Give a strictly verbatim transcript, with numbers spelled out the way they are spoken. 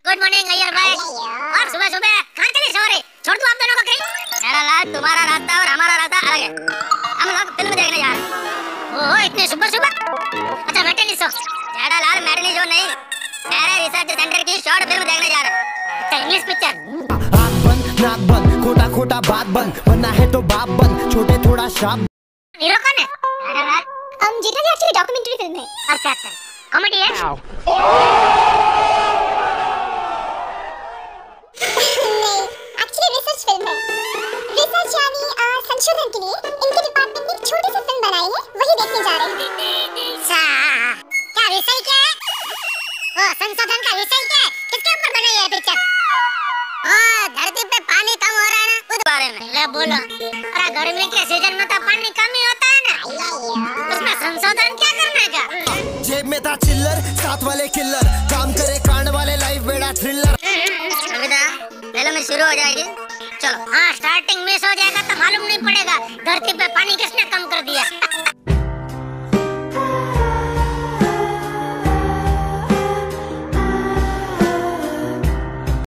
Good morning Iyer भाई। और सुबह सुबह कहाँ चले सवारी? छोड़ दो आप दोनों को कहीं। मेरा लाल तुम्हारा रास्ता और हमारा रास्ता अलग है। हम लोग फिल्म देखने जा रहे हैं। ओहो इतने सुबह सुबह। अच्छा मैटिनी शो। मेरा लाल मैटिनी शो नहीं, मेरे रिसर्च सेंटर की शॉर्ट फिल्म देखने जा रहे हैं। अच्छा इंग्लिश पिक्चर। आँख बंद नाक बंद खोटा खोटा बात बंद, बनना है तो बाप बंद, छोटे थोड़ा शाप। हीरो कौन है? मेरा लाल हम जीता जी एक्चुअली डॉक्यूमेंट्री फिल्म है। अच्छा अच्छा कॉमेडी है? नहीं एक्चुअली रिसर्च फिल्म है। रिसर्च यानी संशोधन के लिए इनके डिपार्टमेंट ने एक छोटी सी फिल्म बनाई है, वही देखने जा रहे हैं। अच्छा क्या विषय क्या है? ओ संशोधन का विषय क्या है? किसके ऊपर बनाई है पिक्चर? हाँ धरती पे पानी कम हो रहा है ना, उस बारे में। ले बोलो। अरे गर्मी के सीजन में तो पानी कम ही होता है ना, उसमें संशोधन क्या करने का? जेब में था चिल्लर, साथ वाले किल्लर, काम करे कांड वाले, लाइफ बेड़ा थ्रिलर। कविता फिल्म शुरू हो जाएगी, चलो। हाँ स्टार्टिंग मिस हो जाएगा तो मालूम नहीं पड़ेगा धरती पे पानी किसने